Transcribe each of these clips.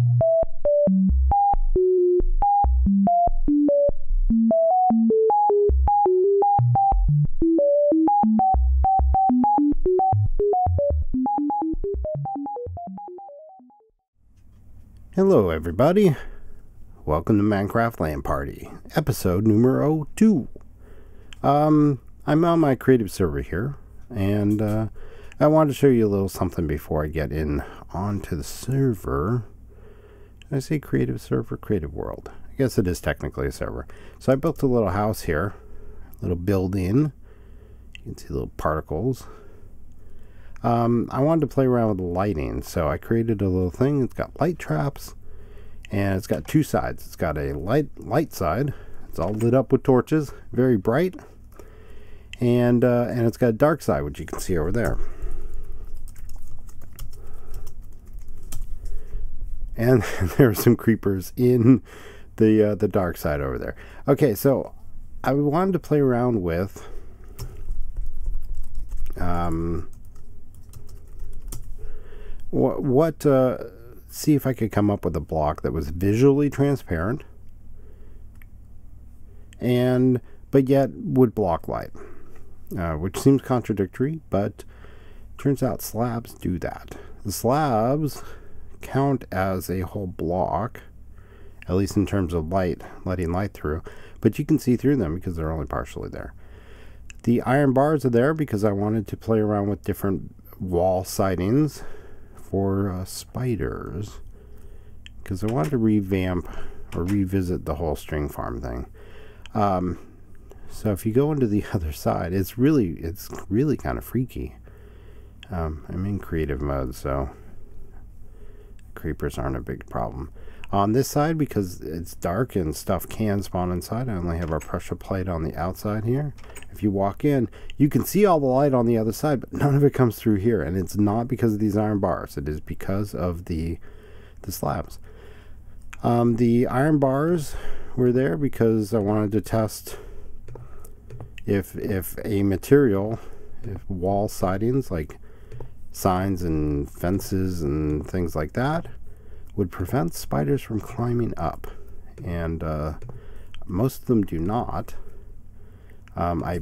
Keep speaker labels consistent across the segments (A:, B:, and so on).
A: Hello everybody, welcome to Minecraft LAN Party, episode numero 2. I'm on my creative server here, and I wanted to show you a little something before I get in onto the server. I say creative server, creative world. I guess it is technically a server. So I built a little house here, a little building. You can see little particles. I wanted to play around with the lighting, so I created a little thing. It's got light traps, and it's got two sides. It's got a light side. It's all lit up with torches, very bright, and it's got a dark side, which you can see over there. And there are some creepers in the dark side over there. Okay, so I wanted to play around with see if I could come up with a block that was visually transparent but yet would block light, which seems contradictory, but turns out slabs do that. The slabs count as a whole block, at least in terms of letting light through, but you can see through them because they're only partially there. The iron bars are there because I wanted to play around with different wall sidings for spiders, because I wanted to revamp or revisit the whole string farm thing. So if you go into the other side, it's really kind of freaky. I'm in creative mode, so creepers aren't a big problem. On this side, because it's dark and stuff can spawn inside, I only have our pressure plate on the outside here. If you walk in, you can see all the light on the other side, but none of it comes through here, and it's not because of these iron bars. It is because of the slabs. The iron bars were there because I wanted to test if a material, if wall sidings like signs and fences and things like that would prevent spiders from climbing up, and most of them do not. Die.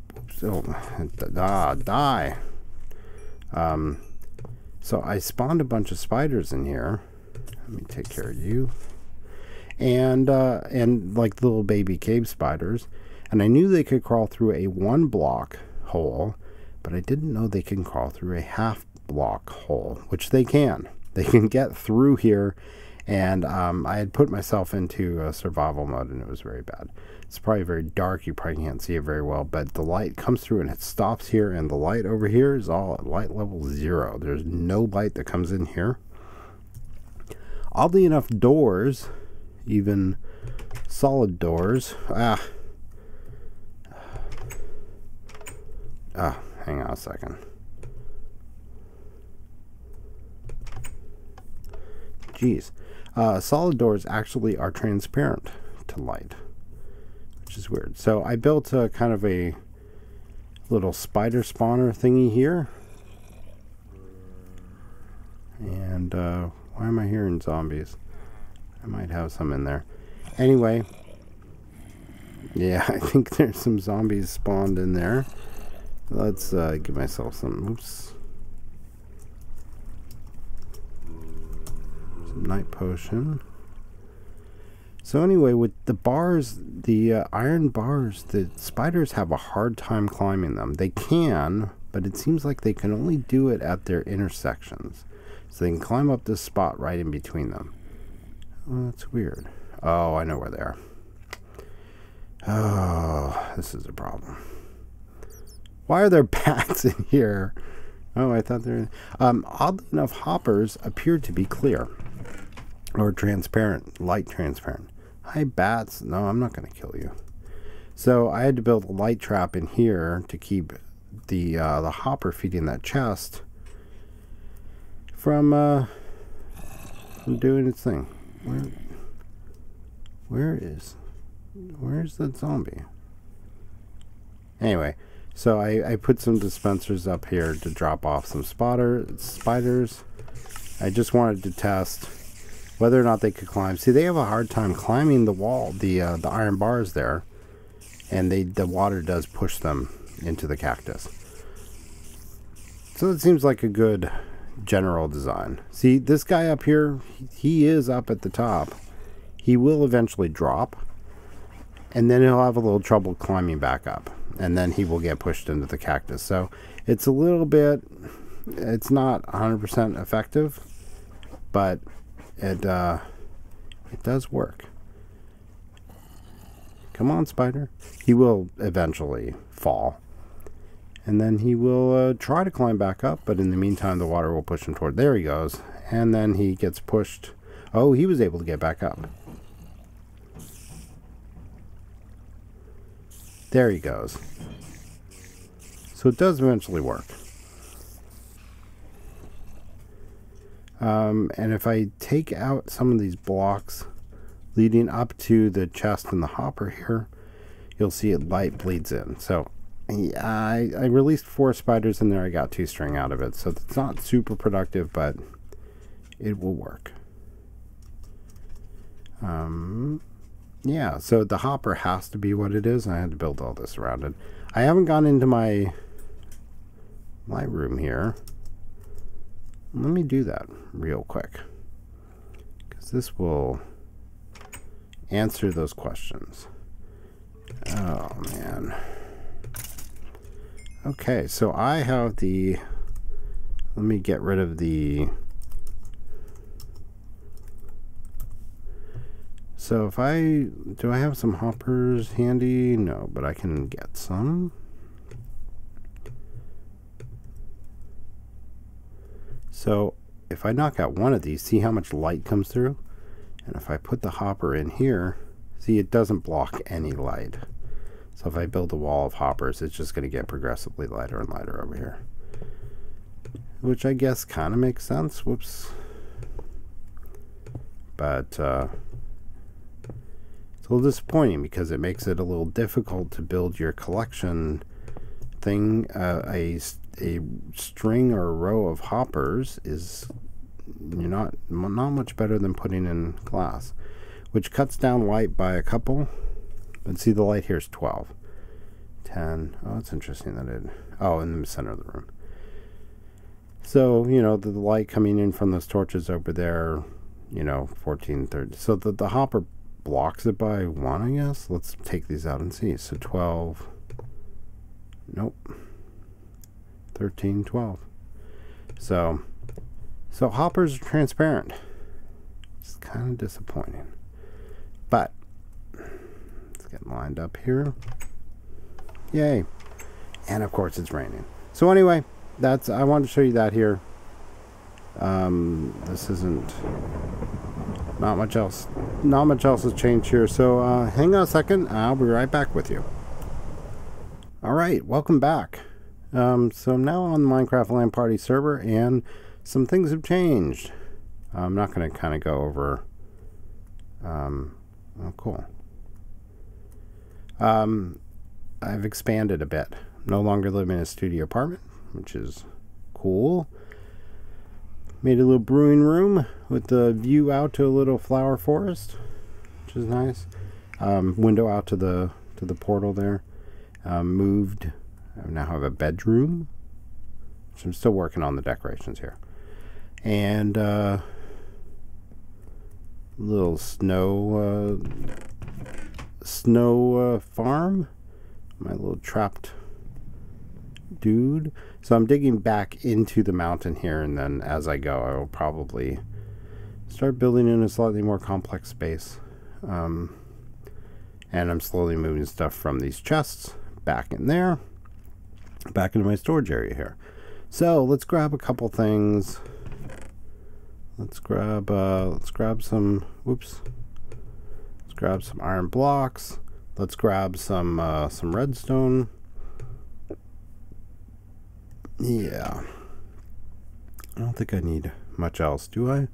A: So I spawned a bunch of spiders in here. Let me take care of you. And like little baby cave spiders. And I knew they could crawl through a 1 block hole, but I didn't know they can crawl through a half block hole, which they can. They can get through here, and I had put myself into survival mode, and it was very bad. It's probably very dark. You probably can't see it very well, but the light comes through and it stops here, and the light over here is all at light level 0. There's no light that comes in here. Oddly enough, doors, even solid doors, hang on a second. Geez. Solid doors actually are transparent to light, which is weird. So I built kind of a little spider spawner thingy here. And why am I hearing zombies? I might have some in there. Anyway, yeah, I think there's some zombies spawned in there. Let's give myself some, oops, some night potion. So anyway, with the bars, the iron bars, the spiders have a hard time climbing them. They can, but it seems like they can only do it at their intersections. So they can climb up this spot right in between them. Oh, that's weird. Oh, I know where they are. Oh, this is a problem. Why are there bats in here? Oh, I thought they were... oddly enough, hoppers appear to be clear. Or transparent. Light transparent. Hi, bats. No, I'm not going to kill you. So I had to build a light trap in here to keep the hopper feeding that chest from doing its thing. Where's that zombie? Anyway, so I put some dispensers up here to drop off some spiders. I just wanted to test whether or not they could climb. See, they have a hard time climbing the wall, the iron bars there, and the water does push them into the cactus. So it seems like a good general design. See, this guy up here, he is up at the top. He will eventually drop, and then he'll have a little trouble climbing back up, and then he will get pushed into the cactus. So it's a little bit, it's not 100% effective, but it does work. Come on, spider. He will eventually fall, and then he will try to climb back up, but in the meantime the water will push him toward, there he goes, and then he gets pushed. Oh, he was able to get back up. There he goes. So it does eventually work. And if I take out some of these blocks leading up to the chest and the hopper here, you'll see it light bleeds in. So I released 4 spiders in there. I got 2 string out of it. So it's not super productive, but it will work. Yeah, so the hopper has to be what it is. I had to build all this around it. I haven't gone into my room here. Let me do that real quick, because this will answer those questions. Oh, man. Okay, so I have the... Let me get rid of the... So if do I have some hoppers handy? No, but I can get some. So if I knock out one of these, see how much light comes through? And if I put the hopper in here, see, it doesn't block any light. So if I build a wall of hoppers, it's just going to get progressively lighter and lighter over here. Which I guess kind of makes sense. Whoops. But, it's a little disappointing because it makes it a little difficult to build your collection thing. A string or a row of hoppers is not much better than putting in glass, which cuts down light by a couple. But see, the light here is 12, 10. Oh, it's interesting that it. Oh, in the center of the room. So you know the light coming in from those torches over there. 14, 30. So the hopper blocks it by 1, I guess. Let's take these out and see. So 12. Nope. 13, 12. So hoppers are transparent. It's kind of disappointing. But let's get lined up here. Yay. And of course it's raining. So anyway, I wanted to show you that here. This isn't not much else has changed here, so hang on a second. I'll be right back with you. Alright, welcome back. So I'm now on the Minecraft LAN Party server, and some things have changed. I'm not going to kind of go over oh cool. I've expanded a bit. No longer live in a studio apartment, which is cool. Made a little brewing room with the view out to a little flower forest, which is nice. Window out to the portal there. Moved. I now have a bedroom, which I'm still working on the decorations here. And little snow farm. My little trapped dude. So I'm digging back into the mountain here, and then as I go, I will probably start building in a slightly more complex space. And I'm slowly moving stuff from these chests back in there, back into my storage area here. So let's grab a couple things. Let's grab some. Whoops. Let's grab some iron blocks. Let's grab some redstone. Yeah. I don't think I need much else, do I? I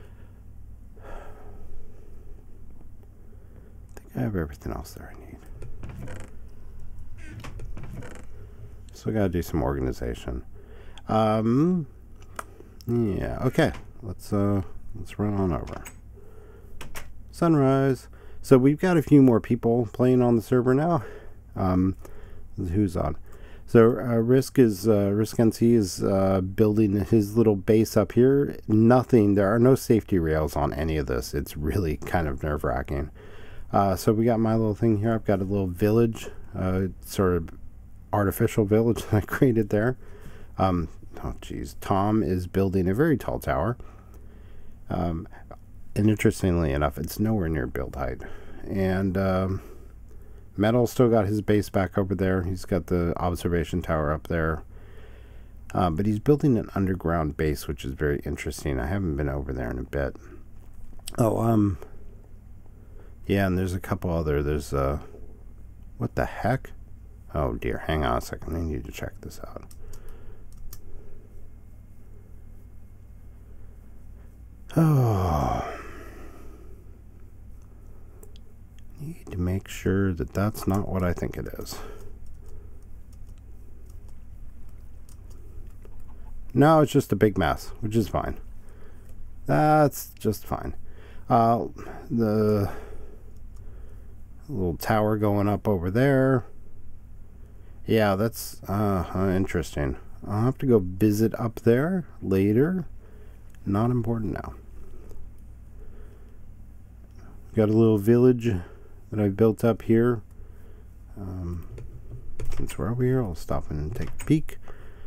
A: think I have everything else that I need. So I gotta do some organization. Yeah, okay. Let's run on over. Sunrise. So we've got a few more people playing on the server now. Who's on? So Risk NC is building his little base up here. There are no safety rails on any of this. It's really kind of nerve-wracking. So we got my little thing here. I've got a little village, sort of artificial village that I created there. Oh geez, Tom is building a very tall tower. And interestingly enough, it's nowhere near build height. And Metal still got his base back over there. He's got the observation tower up there. But he's building an underground base, which is very interesting. I haven't been over there in a bit. Oh, yeah, and there's a couple other. There's, what the heck? Oh, dear. Hang on a second. I need to check this out. Oh. Need to make sure that that's not what I think it is. No, it's just a big mess, which is fine. That's just fine. The little tower going up over there. Yeah, that's interesting. I'll have to go visit up there later. Not important now. Got a little village that I've built up here. Since we're over here, I'll stop and take a peek.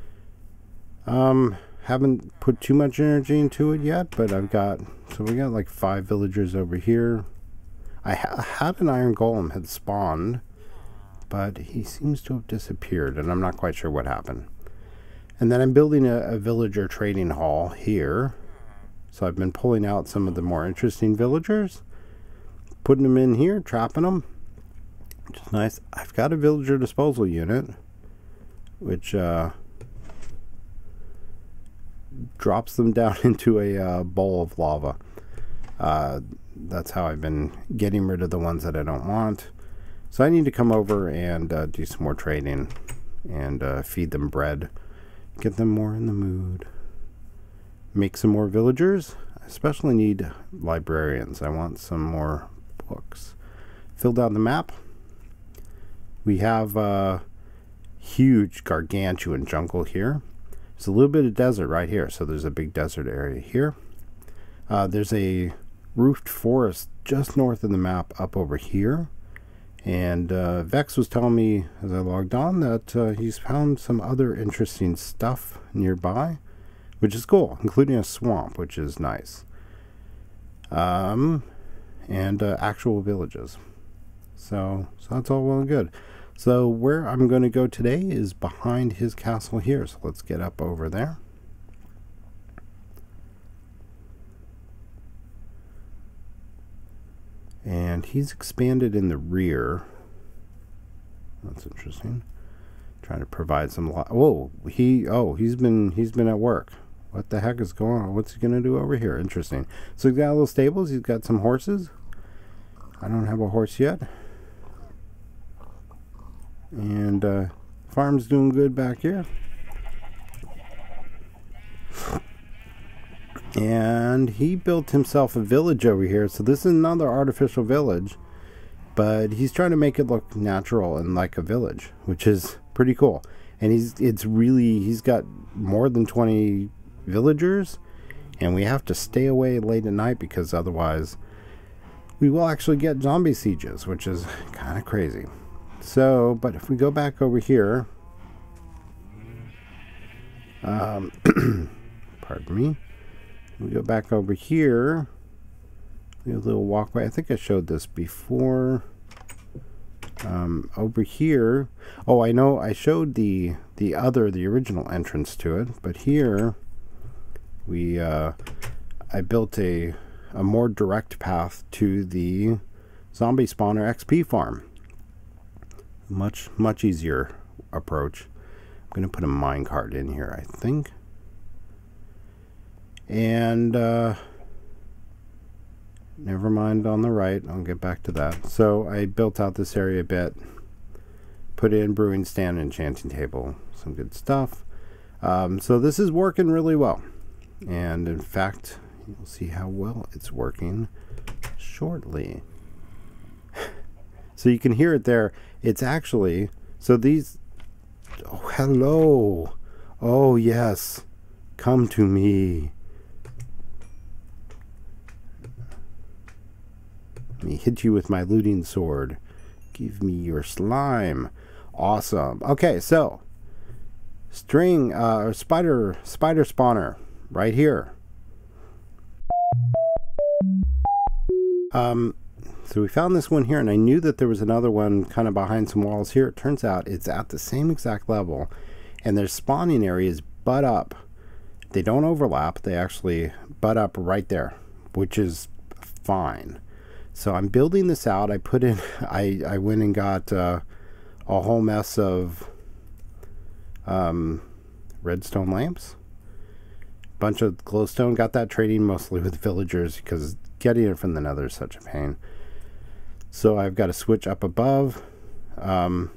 A: Haven't put too much energy into it yet, but we got like 5 villagers over here. I had an iron golem had spawned, but he seems to have disappeared, and I'm not quite sure what happened. And then I'm building a villager trading hall here. So I've been pulling out some of the more interesting villagers, putting them in here, trapping them, which is nice. I've got a villager disposal unit, which drops them down into a bowl of lava. That's how I've been getting rid of the ones that I don't want. So I need to come over and do some more trading and feed them bread, get them more in the mood. Make some more villagers. I especially need librarians. I want some more books. Filled out the map. We have huge gargantuan jungle here. There's a little bit of desert right here, so there's a big desert area here. There's a roofed forest just north of the map up over here. And Vex was telling me as I logged on that he's found some other interesting stuff nearby, which is cool, including a swamp, which is nice. And actual villages. So that's all well and good. So where I'm going to go today is behind his castle here. So let's get up over there. And he's expanded in the rear. That's interesting. Trying to provide some. Whoa, he's been at work. What the heck is going on? What's he gonna do over here? Interesting. So he's got little stables. He's got some horses. I don't have a horse yet. And farm's doing good back here. And he built himself a village over here. So this is another artificial village, but he's trying to make it look natural and like a village, which is pretty cool. And he's got more than 20 villagers, and we have to stay away late at night because otherwise we will actually get zombie sieges, which is kind of crazy. So, but if we go back over here, pardon me, we go back over here, we have a little walkway. I think I showed this before. Over here, oh, I know I showed the original entrance to it, but here I built a more direct path to the zombie spawner XP farm. Much easier approach. I'm going to put a minecart in here, I think. And never mind on the right. I'll get back to that. So I built out this area a bit. Put in brewing stand, enchanting table, some good stuff. So this is working really well. And in fact, you'll see how well it's working shortly. So you can hear it there. It's actually, so these, oh, hello. Oh, yes. Come to me. Let me hit you with my looting sword. Give me your slime. Awesome. Okay, so string spider spawner right here. So we found this one here, and I knew that there was another one kind of behind some walls here. It turns out it's at the same exact level, and their spawning areas butt up. They don't overlap. They actually butt up right there, which is fine. So I'm building this out. I put in, I went and got a whole mess of redstone lamps, bunch of glowstone. Got that trading mostly with villagers because getting it from the nether is such a pain. So I've got a switch up above. Oh,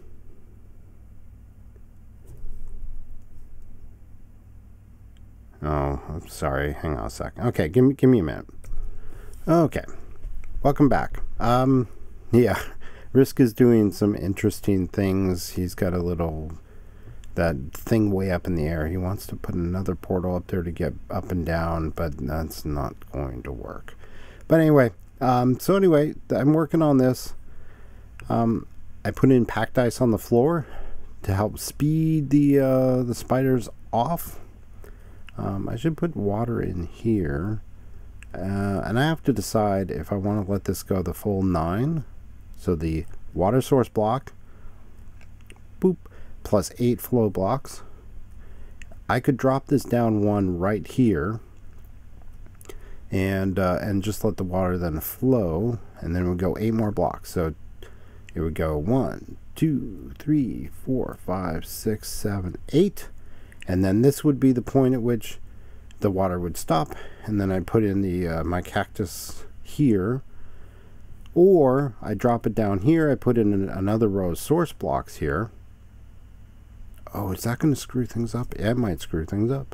A: I'm sorry. Hang on a second. Okay, give me a minute. Okay, welcome back. Yeah, Risk is doing some interesting things. He's got a little that thing way up in the air. He wants to put another portal up there to get up and down, but that's not going to work. But anyway, so anyway, I'm working on this. I put in packed ice on the floor to help speed the spiders off. I should put water in here, and I have to decide if I want to let this go the full 9. So the water source block, boop, plus 8 flow blocks. I could drop this down 1 right here, and just let the water then flow, and then we'll go 8 more blocks. So it would go 1, 2, 3, 4, 5, 6, 7, 8. And then this would be the point at which the water would stop, and then I put in the my cactus here, or I drop it down here. I put in another row of source blocks here. Oh, is that going to screw things up? Yeah, it might screw things up.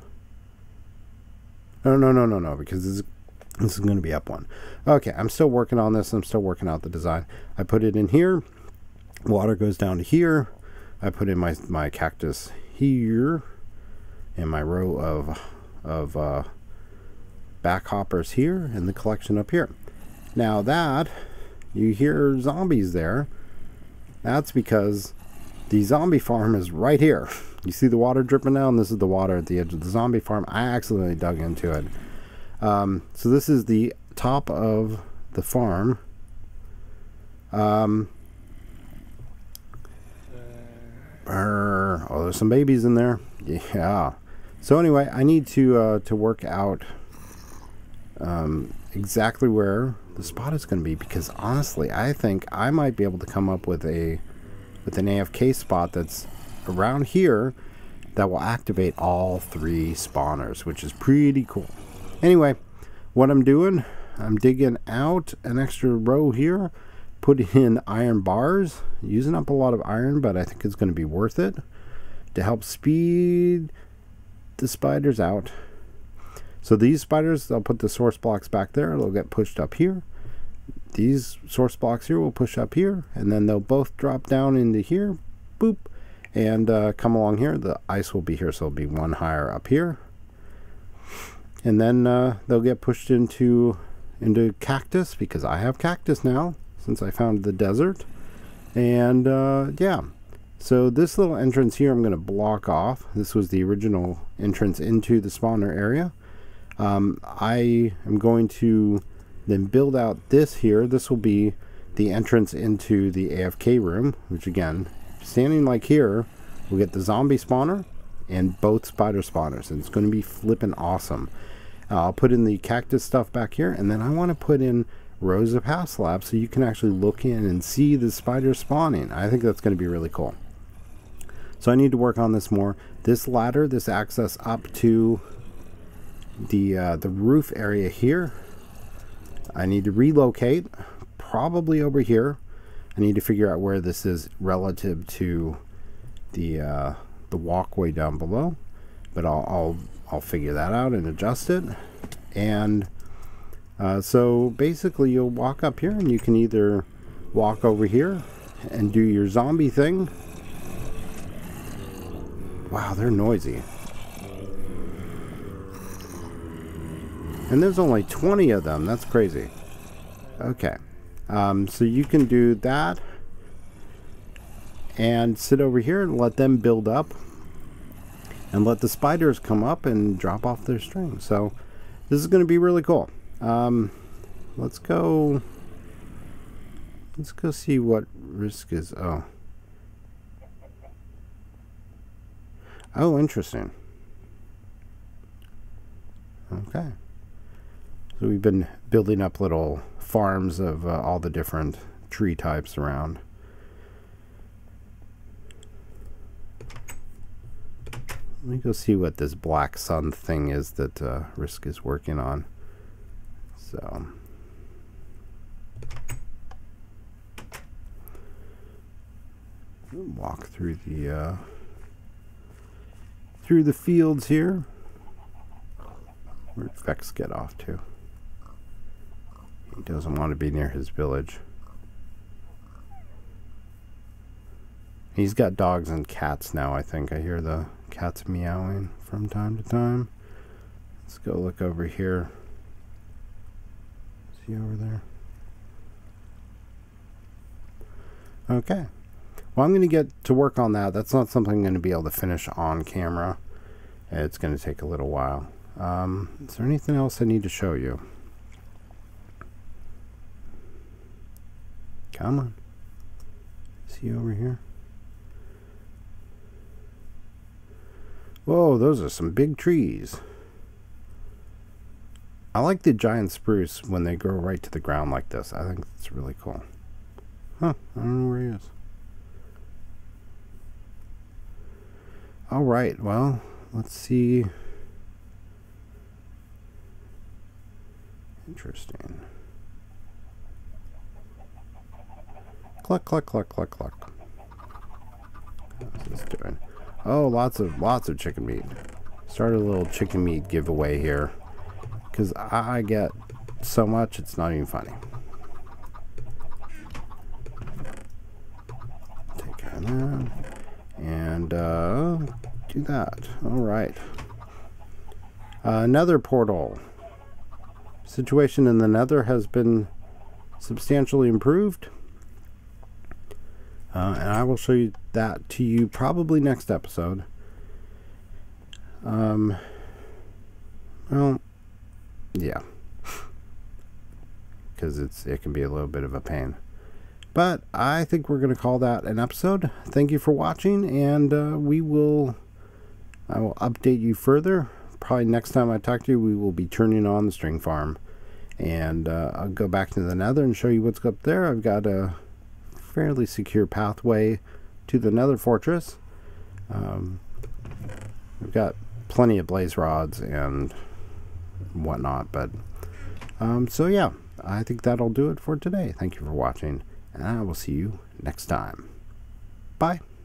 A: No, because this is going to be up 1. Okay, I'm still working on this. I'm still working out the design. I put it in here. Water goes down to here. I put in my cactus here, and my row of back hoppers here, and the collection up here. Now that you hear zombies there, that's because the zombie farm is right here. You see the water dripping down? This is the water at the edge of the zombie farm. I accidentally dug into it. So this is the top of the farm. Oh, there's some babies in there. Yeah. So anyway, I need to work out exactly where the spot is going to be, because honestly, I think I might be able to come up with an AFK spot that's around here that will activate all 3 spawners, which is pretty cool. Anyway, what I'm doing, I'm digging out an extra row here, putting in iron bars, using up a lot of iron, but I think it's going to be worth it to help speed the spiders out. So these spiders, I'll put the source blocks back there. They'll get pushed up here. These source blocks here will push up here, and then they'll both drop down into here, boop, and come along here. The ice will be here, so it'll be 1 higher up here, and then they'll get pushed into cactus, because I have cactus now since I found the desert. And yeah, so this little entrance here I'm going to block off. This was the original entrance into the spawner area. I am going to then build out this here. This will be the entrance into the AFK room, which again, standing like here, we'll get the zombie spawner and both spider spawners, and it's going to be flipping awesome. I'll put in the cactus stuff back here, and then I want to put in rows of house slabs so you can actually look in and see the spiders spawning. I think that's going to be really cool. So I need to work on this more. This ladder, this access up to the roof area here, I need to relocate, probably over here. I need to figure out where this is relative to the walkway down below, but I'll figure that out and adjust it. And So basically you'll walk up here and you can either walk over here and do your zombie thing. Wow, they're noisy. And there's only 20 of them. That's crazy. Okay. So you can do that and sit over here and let them build up and let the spiders come up and drop off their string. So this is going to be really cool. Let's go see what risk is. Oh, interesting. Okay. So we've been building up little farms of all the different tree types around. Let me go see what this black sun thing is that Risk is working on. So walk through the fields here. Where'd Vex get off to? He doesn't want to be near his village. He's got dogs and cats now, I think. I hear the cats meowing from time to time. Let's go look over here. Is he over there? Okay. Well, I'm going to get to work on that. That's not something I'm going to be able to finish on camera. It's going to take a little while. Is there anything else I need to show you? Come on. Is he over here? Whoa, those are some big trees. I like the giant spruce when they grow right to the ground like this. I think it's really cool. Huh, I don't know where he is. Alright, well, let's see. Interesting. Cluck, cluck, cluck, cluck, cluck. How's this doing? Oh, lots of chicken meat. Started a little chicken meat giveaway here, because I get so much it's not even funny. Take care of that. And do that. Alright. Nether portal. Situation in the nether has been substantially improved. And I will show you that to you probably next episode. Well, yeah. Because it can be a little bit of a pain. But I think we're going to call that an episode. Thank you for watching, and I will update you further. Probably next time I talk to you, we will be turning on the string farm. And I'll go back to the nether and show you what's up there. I've got a fairly secure pathway to the nether fortress. We've got plenty of blaze rods and whatnot, but so yeah, I think that'll do it for today. Thank you for watching, and I will see you next time. Bye.